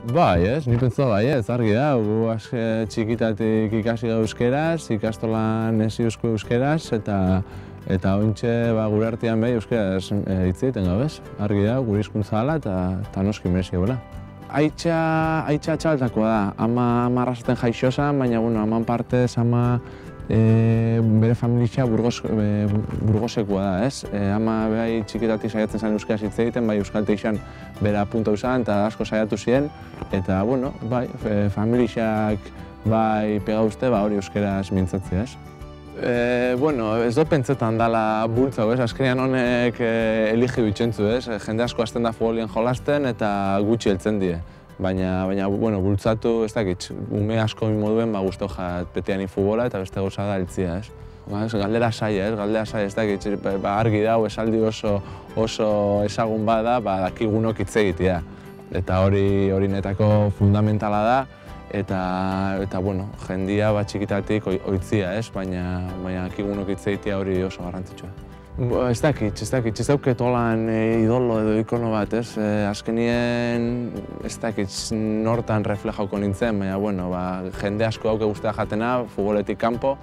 Bai, ez, ni pentsa bai, ez, argi da, gu txikitatik ikasi gau euskeraz, ikastolan ezi euskeraz, eta ointxe gure artean behi euskeraz hitz egiten gau, ez? Argi da, gure hizkuntza dela eta noski merezi gaula. Aitza txaltakoa da, ama arrasaten jaixosan, baina, bueno, aman partez, ama bere familia Burgosekoa da, ez? Ama behai txikitatik saiatzen zen euskeraz hitz egiten, bai euskal teixan bera punta usan eta asko saiatu ziren, eta, bueno, bai, familiak bai pegauzte, hori euskeraz mintzatzea, ez? Bueno, ez dut pentsetan dala bultzau, ez? Azkenean honek eligi bitxentzu, ez? Jende asko hasten da futbolien jolasten eta gutxi heltzen die. Baina, bueno, bultzatu, ez dakit, ume asko moduen guztau jat betean futbola eta beste gauza da heltzia, ez? Galdera saia, ez? Galdera saia, ez dakit, argi dau, esaldi oso ezagun bada, dakigunok hitz egitea. Eta hori netako fundamentala da, eta bueno, jendia txikitatik oitzia, ez? Baina dakigunok hitz egitea hori oso garrantzitsua. Ez dakit, ez dauket holan idolo edo ikono bat, ez? Azkenien, ez dakit, nortan reflejauko nintzen, baina, bueno, jende asko dauke guztia jatena, futboletik kanpo,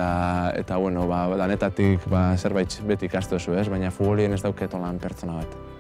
eta, bueno, danetatik zerbait beti ikastu ezu, ez? Baina futbolien ez dauket holan pertsona bat.